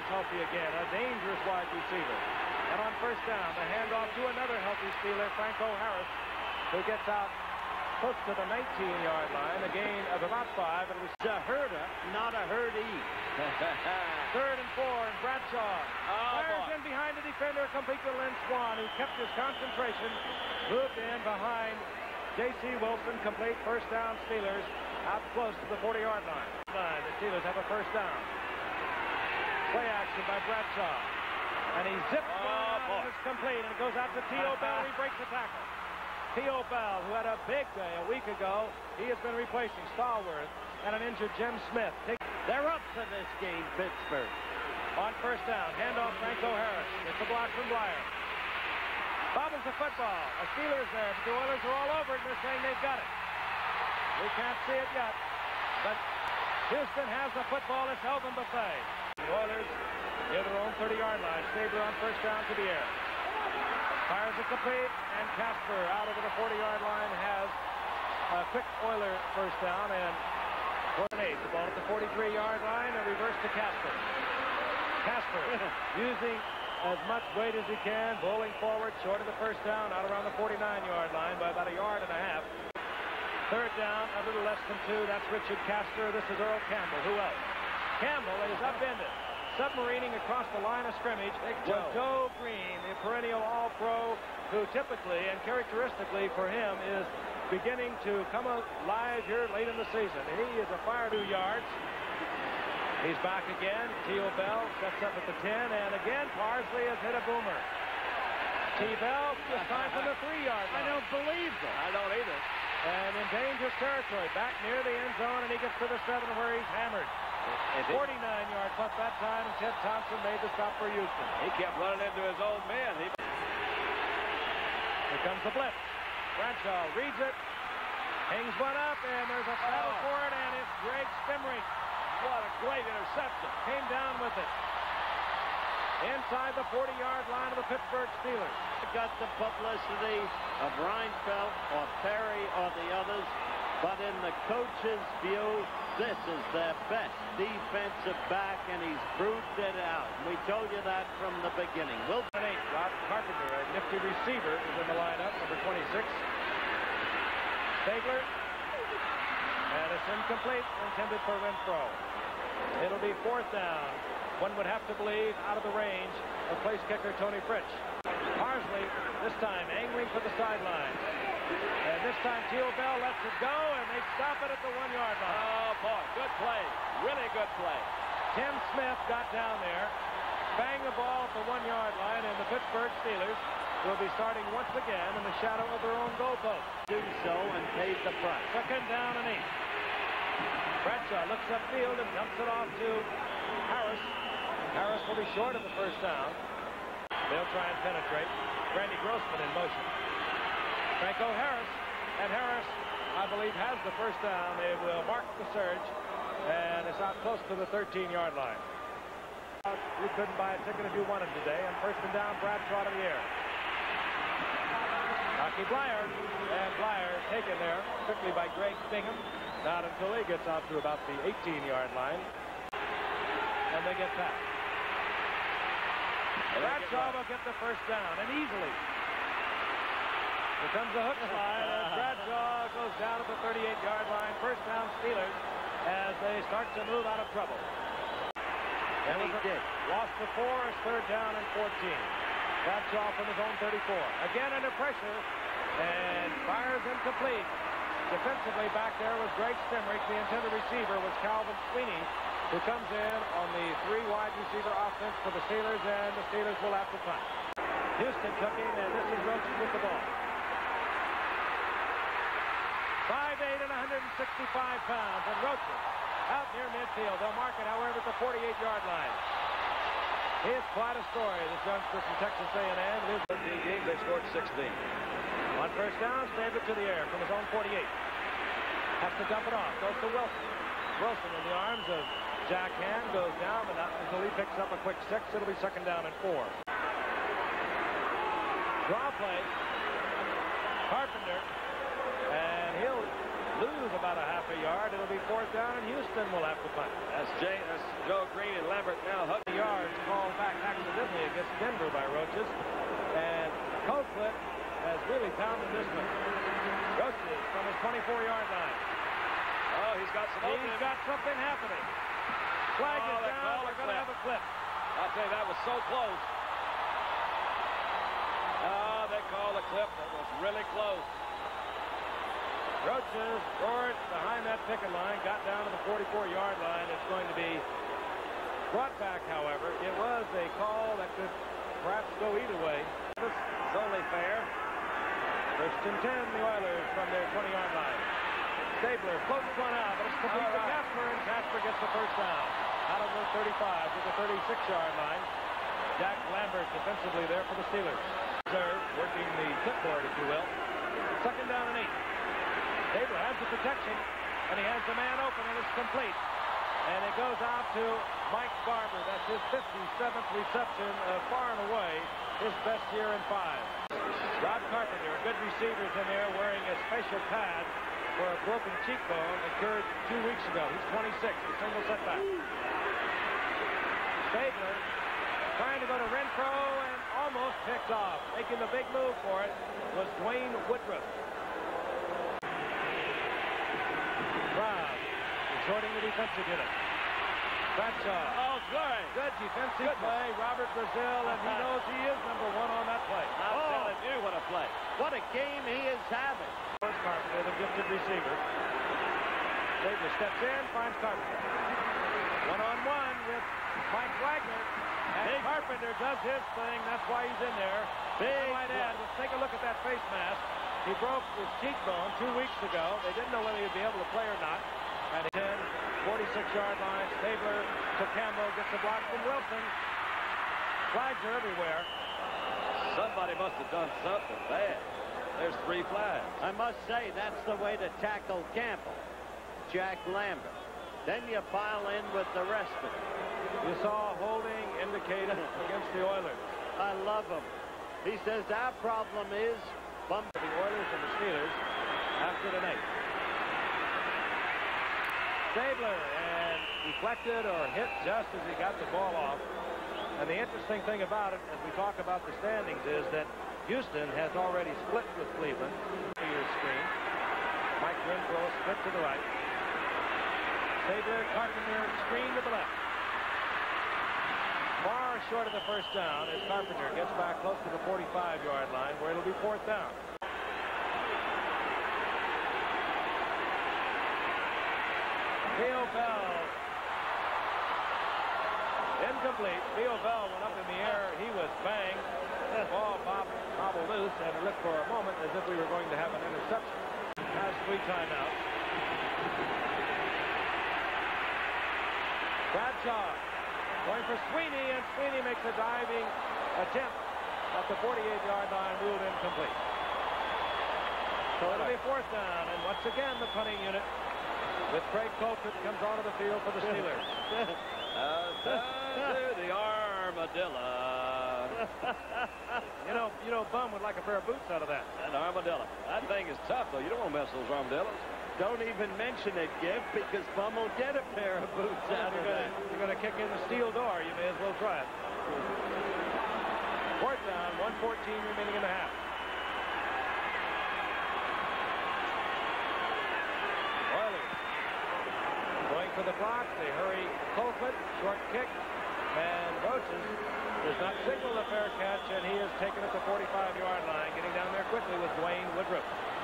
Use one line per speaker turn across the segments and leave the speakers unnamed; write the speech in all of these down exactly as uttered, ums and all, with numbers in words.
healthy again, a dangerous wide receiver. And on first down, the handoff to another healthy Steeler, Franco Harris, who gets out close to the nineteen-yard line, a gain of about five. It was
a herder, not a herdee.
Third and four, and Bradshaw
oh,
fires
boy.
in behind the defender, complete to Lynn Swan, who kept his concentration, moved in behind J C Wilson, complete first down Steelers, out close to the forty-yard line. The Steelers have a first down. Play action by Bradshaw. And he zips
oh,
one out
boy.
and it's complete, and it goes out to T O Bell. He breaks the tackle. T O Bell, who had a big day a week ago, he has been replacing Stallworth and an injured Jim Smith.
They're up for this game, Pittsburgh.
On first down, handoff Franco Harris. It's a block from Blyer. Bobbles the football. A Steelers there, but the Oilers are all over it, and they're saying they've got it. We can't see it yet, but Houston has the football. It's Elvin Buffet. The Oilers near their own thirty-yard line. Saber on first down to the air. Fires it complete, and Casper out over the forty-yard line has a quick Oiler first down, and eight. The ball at the forty-three-yard line, and reverse to Casper. Casper using as much weight as he can, bowling forward, short of the first down, out around the forty-nine-yard line by about a yard and a half. Third down, a little less than two. That's Richard Casper. This is Earl Campbell. Who else? Campbell is upended. Submarining across the line of scrimmage was Joe Green, the perennial all-pro, who typically and characteristically for him is beginning to come alive here late in the season. He is a fire two yards. He's back again. T O Bell sets up at the ten, and again Parsley has hit a boomer. T. Bell this time from the three-yard line.
I don't believe that.
I don't either. And in dangerous territory, back near the end zone, and he gets to the seven where he's hammered. forty-nine-yard punt that time, and Ted Thompson made the stop for Houston.
He kept running into his own man. He...
Here comes the blitz. Bradshaw reads it, hangs one up, and there's a battle
oh.
for it, and it's Greg Stimrink.
What a great interception.
Came down with it. Inside the forty-yard line of the Pittsburgh Steelers.
Got the publicity of Reinfeldt or Perry or the others, but in the coach's view, this is their best defensive back, and he's proved it out. We told you that from the beginning. We'll
eight. Rob Carpenter, a nifty receiver, is in the lineup, number twenty-six. Stabler. And it's incomplete, intended for Renfro. It'll be fourth down. One would have to believe out of the range of place kicker Tony Fritsch. Parsley, this time angling for the sideline. And this time T O Bell lets it go, and they stop it at the one-yard line.
Oh, boy, good play. Really good play.
Tim Smith got down there, banged the ball at the one-yard line, and the Pittsburgh Steelers will be starting once again in the shadow of their own goalpost.
Do so and paid the price.
Second down and eight. Bradshaw looks upfield and dumps it off to Harris. Harris will be short of the first down. They'll try and penetrate. Randy Grossman in motion. Franco Harris, and Harris, I believe, has the first down. They will mark the surge, and it's out close to the thirteen-yard line. You couldn't buy a ticket if you wanted today, and first and down, Bradshaw to the air. Rocky Blyer, and Blyer taken there quickly by Greg Bingham, not until he gets out to about the eighteen-yard line, and they get back. Bradshaw will get the first down, and easily. Here comes the hook slide, and Bradshaw goes down at the thirty-eight-yard line. First down Steelers as they start to move out of trouble.
And he did.
Lost the four, it's third down and fourteen. Bradshaw from his own thirty-four. Again under pressure, and fires incomplete. Defensively back there was Greg Stimrink. The intended receiver was Calvin Sweeney, who comes in on the three wide receiver offense for the Steelers, and the Steelers will have to punt. Houston took him, and this is Roach with the ball. five eight and one hundred sixty-five pounds, and Roach out near midfield. They'll mark it, however, at the forty-eight-yard line. He's quite a story, this youngster from Texas A and M. It is a game. They scored sixteen. On first down, stabbed it to the air from his own forty-eight. Has to dump it off. Goes to Wilson. Wilson in the arms of Jack Hand goes down, but not until he picks up a quick six. It'll be second down and four. Draw play. Carpenter. And he'll lose about a half a yard. It'll be fourth down, and Houston will have to punt.
That's, Jay, that's Joe Green and Lambert now.
Yards. really pounding this one. Roaches from his twenty-four yard line.
Oh, he's got some opening.
He's got something happening. Flag
Oh,
is
they
down.
call
We're
a
going to
clip.
have a clip.
I'll tell you, that was so close. Oh, they called a clip that was really close.
Roaches scored behind that picket line, got down to the forty-four yard line. It's going to be brought back, however. It was a call that could perhaps go either way. It's only fair. First and ten, the Oilers from their twenty yard line. Stabler floats one out, but it's complete to Casper, and Casper gets the first down. Out of the thirty-five to the thirty-six yard line. Jack Lambert defensively there for the Steelers. They're working the clipboard, if you will. Second down and eight. Stabler has the protection, and he has the man open, and it's complete. And it goes out to Mike Barber. That's his fifty-seventh reception, uh, far and away his best year in five. Rod Carpenter, a good receivers in there, wearing a special pad for a broken cheekbone occurred two weeks ago. He's twenty-six, a single setback. Stabler trying to go to Renfro and almost picked off. Making the big move for it was Dwayne Woodruff. Brown exhorting the defensive unit. Bradshaw.
Oh, good.
Good defensive good play. Robert Brazil, and he knows he is number one on that play.
I'm
oh.
telling you what a play. What a game he is having.
First Carpenter, the gifted receiver. Stabler steps in, finds Carpenter. One-on-one with Mike Wagner. And Big. Carpenter does his thing. That's why he's in there.
Big
I might add, let's take a look at that face mask. He broke his cheekbone two weeks ago. They didn't know whether he'd be able to play or not. And ten, forty-six yard line. Stabler to Campbell, gets a block from Wilson. Flags are everywhere.
Somebody must have done something bad. There's three flags.
I must say, that's the way to tackle Campbell. Jack Lambert. Then you pile in with the rest of it.
You saw holding indicated against the Oilers.
I love him. He says our problem is bump
the Oilers and the Steelers after tonight. Stabler and deflected or hit just as he got the ball off. And the interesting thing about it, as we talk about the standings, is that Houston has already split with Cleveland. Here's screen. Mike Renfro split to the right. Stabler, Carpenter, screen to the left. Far short of the first down as Carpenter gets back close to the forty-five yard line, where it'll be fourth down. Theo Bell. Incomplete. Theo Bell went up in the air. He was banged. The ball bobbed, bobbled loose, and it looked for a moment as if we were going to have an interception. Has three timeouts. Bradshaw going for Sweeney, and Sweeney makes a diving attempt at the forty-eight yard line, ruled incomplete. So it'll be fourth down, and once again the punting unit with Craig Colquitt comes onto the field for the Steelers.
uh, the armadillo.
you know, you know, Bum would like a pair of boots out of that.
An armadillo. That thing is tough, though. You don't want to mess with those armadillos.
Don't even mention it, Giff, because Bum will get a pair of boots
well,
out of
you're
that.
Gonna, you're going to kick in the steel door. You may as well try it. Fourth down, one fourteen remaining in the half. Oilers going for the block. They hurry Colquitt, short kick, and Roaches does not signal the fair catch, and he is taken at the forty-five yard line, getting down there quickly with Dwayne Woodruff.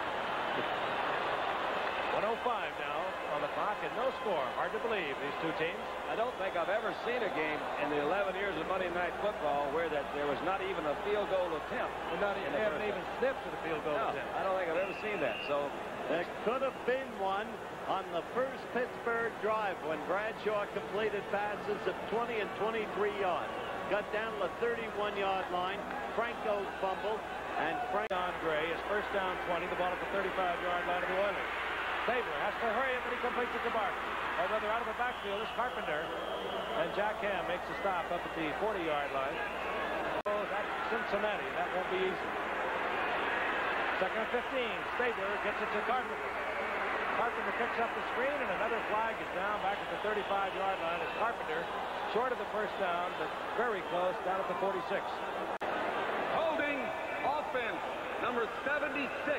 one oh five now on the clock, and no score. Hard to believe, these two teams.
I don't think I've ever seen a game in the eleven years of Monday Night Football where that there was not even a field goal attempt.
Not even, they haven't even sniffed at a field goal
no,
attempt.
I don't think I've ever seen that. So
there could have been one on the first Pittsburgh drive when Bradshaw completed passes of twenty and twenty-three yards. Got down to the thirty-one yard line. Franco fumbled, and Frank
Andre is first down twenty. The ball at the thirty-five yard line of the Oilers. Stabler has to hurry it, but he completes it to Barton. Or rather, out of the backfield is Carpenter. And Jack Ham makes a stop up at the forty yard line. Oh, that's Cincinnati. That won't be easy. Second and fifteen. Stabler gets it to Carpenter. Carpenter picks up the screen, and another flag is down back at the thirty-five yard line as Carpenter, short of the first down, but very close, down at the forty-six.
Holding offense.
number seventy-six.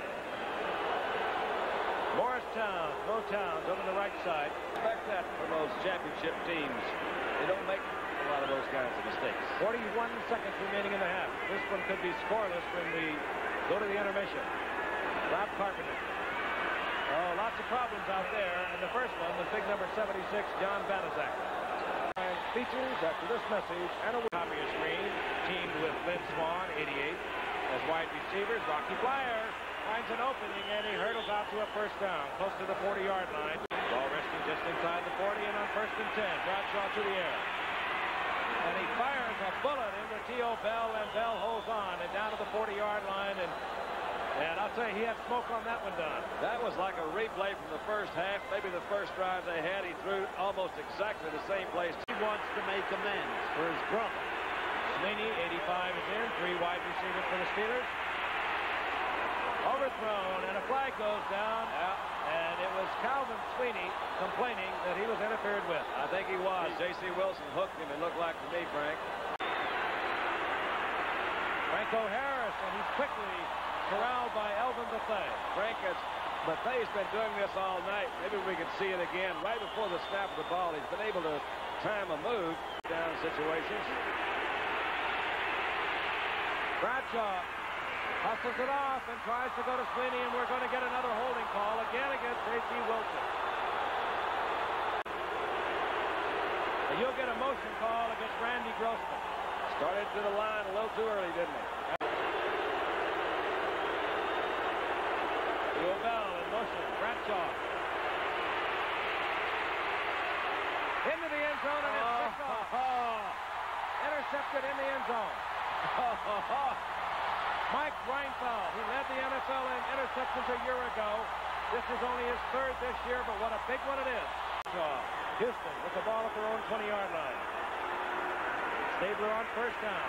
Morristown, Motowns over the right side.
Expect that from those championship teams. They don't make a lot of those kinds of mistakes.
forty-one seconds remaining in the half. This one could be scoreless when we go to the intermission. Rob Carpenter. Oh, lots of problems out there. And the first one was big number seventy-six, John Banaszak. And features after this message and a copy of screen, teamed with Lynn Swan, eighty-eight. As wide receivers, Rocky Flyer finds an opening, and he hurdles out to a first down, close to the forty-yard line. Ball resting just inside the forty, and on first and ten, Bradshaw to the air. And he fires a bullet into T O. Bell, and Bell holds on and down to the forty-yard line, and and I'll tell you, he had smoke on that one, Don.
That was like a replay from the first half, maybe the first drive they had. He threw almost exactly the same place.
He wants to make amends for his brother.
Sweeney, eighty-five, is in. Three wide receivers for the Steelers. Overthrown, and a flag goes down.
Yeah.
And it was Calvin Sweeney complaining that he was interfered with.
I think he was. J C Wilson hooked him, it looked like to me, Frank.
Franco Harris, and he's quickly corralled by Elvin Buffet.
Frank, Buffet's been doing this all night. Maybe we could see it again. Right before the snap of the ball, he's been able to time a move down situations.
Bradshaw hustles it off and tries to go to Sweeney, and we're going to get another holding call again against J C Wilson. And you'll get a motion call against Randy Grossman.
Started to the line a little too early, didn't he?
T O. Bell in motion. Bradshaw. Into the end zone, and it's picked off.
Oh.
Intercepted in the end zone. Mike Reinfeld, who led the N F L in interceptions a year ago. This is only his third this year, but what a big one it is. Houston with the ball at their own twenty-yard line. Stabler on first down.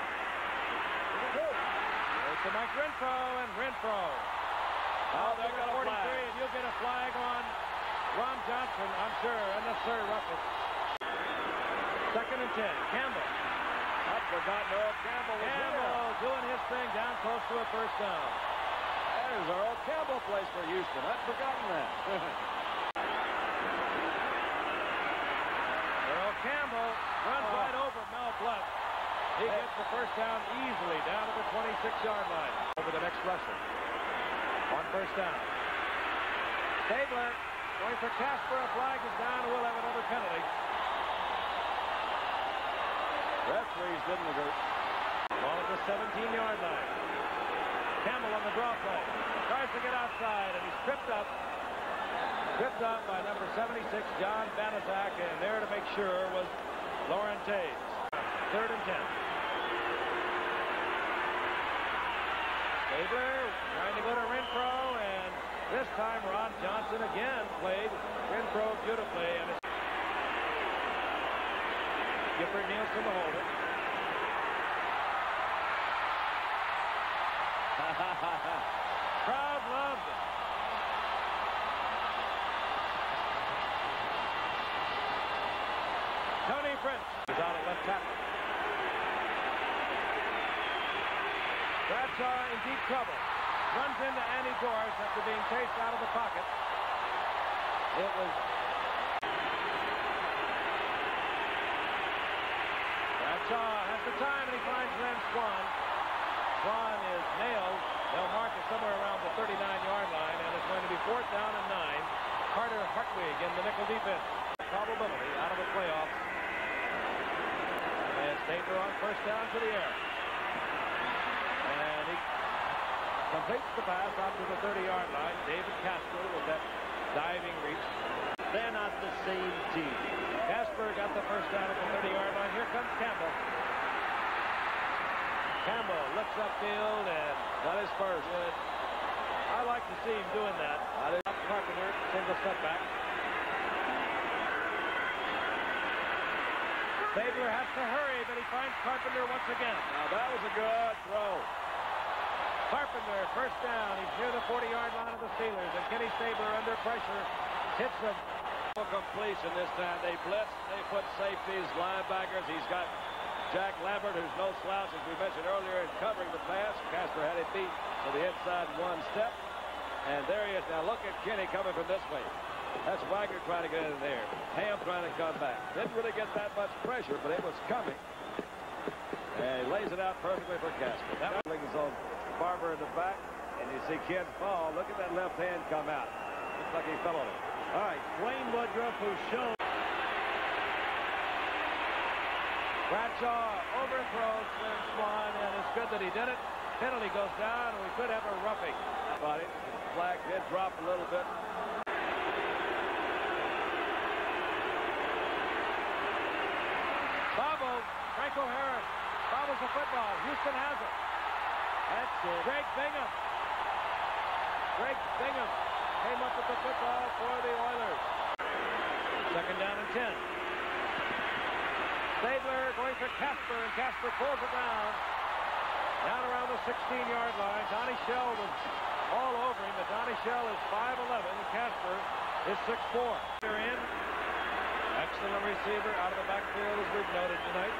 There's to Mike Renfro, and Renfro.
Oh, they're going to
forty-three, and you'll get a flag on Ron Johnson, I'm sure, unnecessary roughness. Second and ten. Campbell.
I forgot Earl Campbell was
Campbell
there.
doing his thing down close to a first down.
There's Earl Campbell plays for Houston. I'd forgotten that.
Earl Campbell runs
Oh.
right over Mel Blunt. He
Hey.
gets the first down easily down to the twenty-six-yard line. Over the next rusher. On first down. Stabler going for Casper. A flag is down, and we'll have another penalty.
Referees didn't agree.
Ball at the seventeen-yard line. Campbell on the draw play. Tries to get outside, and he's tripped up. Tripped up by number seventy-six, John Banaszak, and there to make sure was Lauren Taves. Third and ten. Stabler trying to go to Renfro, and this time Ron Johnson again played Renfro beautifully, and it's Gifford Nielsen the holder. Crowd loved it. Tony Prince is out at left tackle. Bradshaw in deep trouble. Runs into Andy Doris after being chased out of the pocket. It was Bradshaw has the time, and he finds Len Swan. Swan is nailed. They'll mark it somewhere around the thirty-nine-yard line, and it's going to be fourth down and nine. Carter Hartwig in the nickel defense. Probability out of the playoffs. And Stabler on first down to the air. And he completes the pass out to the thirty-yard line. David Casper with that diving reach.
They're not the same team.
Casper got the first down at the thirty-yard line. Here comes Campbell. Campbell looks upfield and
Got his first.
good. I like to see him doing that.
I did.
Carpenter, single setback. Stabler has to hurry, but he finds Carpenter once again.
Now that was a good throw.
Carpenter, first down. He's near the forty-yard line of the Steelers, and Kenny Stabler under pressure hits him.
Completion this time. They blitz. They put safeties, linebackers. He's got Jack Lambert, who's no slouch, as we mentioned earlier, in covering the pass. Casper had it beat to the inside in one step. And there he is. Now look at Kenny coming from this way. That's Wagner trying to get in there. Ham trying to come back. Didn't really get that much pressure, but it was coming. And he lays it out perfectly for Casper. That one is on Barber in the back. And you see Ken fall. Look at that left hand come out. Looks like he fell on it.
All right, Dwayne Woodruff, who's shown.
Bradshaw overthrows Slim Swan, and it's good that he did it. Penalty goes down, and we could have a roughing.
Body. Flag did drop a little bit.
Bobbles, Franco Harris. Bobbles the football. Houston has it. That's it. Greg Bingham. Greg Bingham came up with the football for the Oilers. Second down and ten. Stabler going for Casper, and Casper pulls it down. Down around the sixteen-yard line. Donnie Shell was all over him, but Donnie Shell is five eleven, and Casper is six four. They're in. Excellent receiver out of the backfield, as we've noted tonight.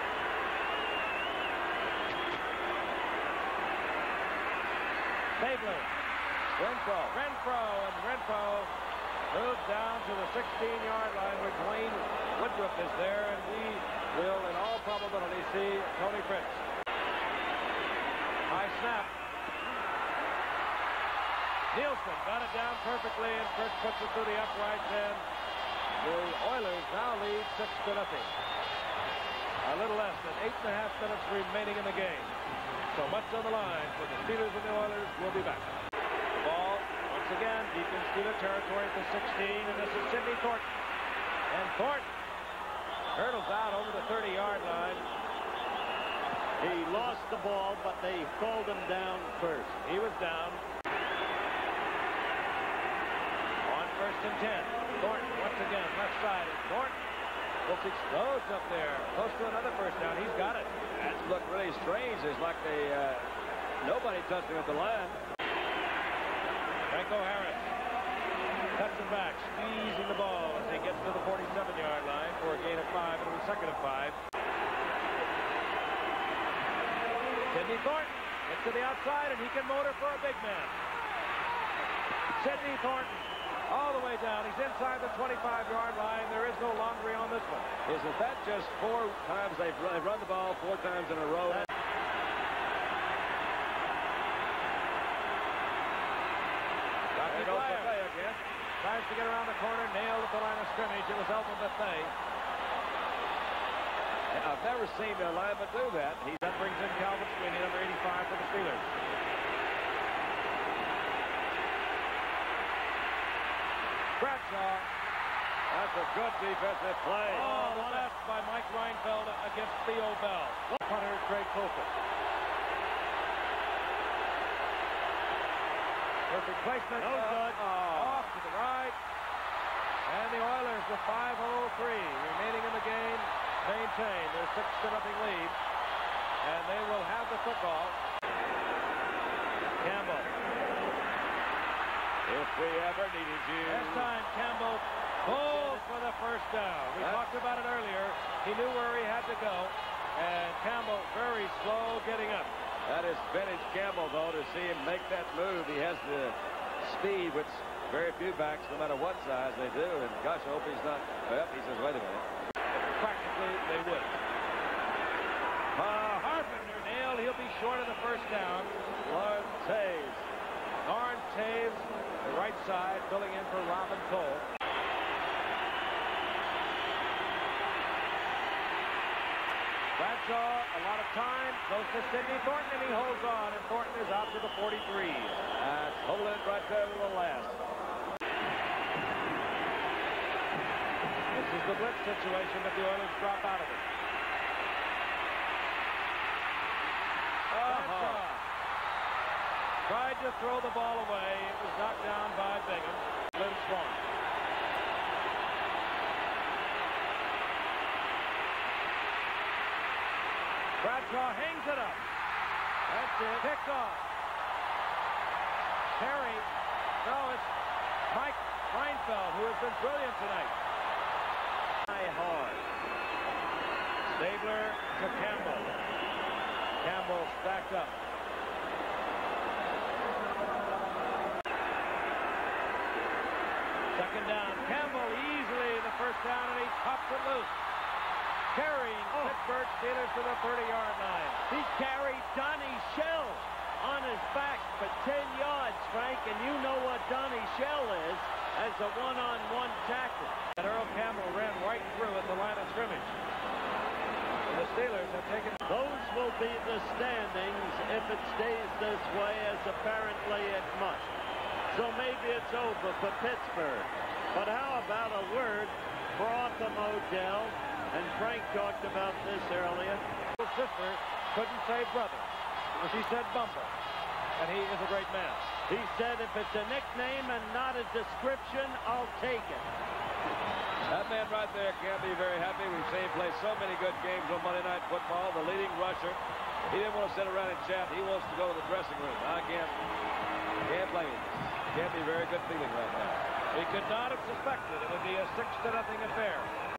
Stabler.
Renfro.
Renfro, and Renfro moves down to the sixteen-yard line where Dwayne Woodruff is there, and we will, in all probability, see Tony Fritz. High snap. Nielsen got it down perfectly, and Fritz puts it through the uprights, and the Oilers now lead six to nothing. A little less than eight and a half minutes remaining in the game. So much on the line for the Steelers and the Oilers. We'll be back. The ball, once again, deep in Steeler territory at the sixteen, and this is Sidney Thornton. And Thornton hurdles out over the thirty-yard line.
He lost the ball, but they called him down first.
He was down. On first and ten. Thornton, once again, left side. And Thornton just explodes up there. Close to another first down. He's got it.
That's looked really strange. It's like they, uh, nobody touched him at the line.
Franco Harris cuts him back, squeezing the ball as he gets to the forty-seven-yard line for a gain of five, and it was second and five. Sidney Thornton gets to the outside, and he can motor for a big man. Sidney Thornton all the way down. He's inside the twenty-five-yard line. There is no laundry on this one.
Isn't that just four times they've run, they've run the ball four times in a row?
That Rocky Flyer again. Tries to get around the corner, nailed at the line of scrimmage. It was Elton Buffet.
I've never seen a lineman do that. He
That brings in Calvin Sweeney, number eighty-five for the Steelers. Bradshaw.
That's a good defensive play.
Oh, the best by Mike Reinfeld against Theo Bell. Punter, Craig Colquitt. Perfect placement.
No good.
Oh, off to the right. And the Oilers with five oh three remaining in the game maintain their six to nothing lead. And they will have the football. Campbell.
If we ever needed you.
This time Campbell pulls for the first down. We
That's...
talked about it earlier. He knew where he had to go. And Campbell very slow getting up.
That is vintage Campbell, though, to see him make that move. He has the speed, which very few backs, no matter what size they do. And gosh, I hope he's not. Well, he says, wait a minute.
Practically, they would. Uh, Harpenter nailed. He'll be short of the first down.
Lawrence Taves.
Lawrence Taves, the right side, filling in for Robin Cole. Bradshaw, a lot of time, goes to Sidney Thornton, and he holds on, and Thornton is out to the forty-three.
That's holding it right there to the last.
This is the blitz situation, but the Oilers drop out of it. Bradshaw tried to throw the ball away. It was knocked down by Bingham. Lynn Swan. Bradshaw hangs it up. That's it. Picked off. Terry. No, it's Mike Reinfeld, who has been brilliant tonight.
High hard.
Stabler to Campbell. Campbell stacked up. Second down. Campbell easily the first down, and he pops it loose. Carrying oh. Pittsburgh Steelers to the thirty-yard line.
He carried Donnie Shell on his back for ten yards, Frank, and you know what Donnie Shell is as a one-on-one tackle.
And Earl Campbell ran right through at the line of scrimmage. And the Steelers have taken...
Those will be the standings if it stays this way, as apparently it must. So maybe it's over for Pittsburgh. But how about a word for Arthur Modell? And Frank talked about this earlier.
His sister couldn't say brother. She said Bumper. And he is a great man.
He said, if it's a nickname and not a description, I'll take it.
That man right there can't be very happy. We've seen him play so many good games on Monday Night Football. The leading rusher. He didn't want to sit around and chat. He wants to go to the dressing room. I can't, can't blame him. Can't be very good feeling right now.
He could not have suspected it would be a six to nothing affair.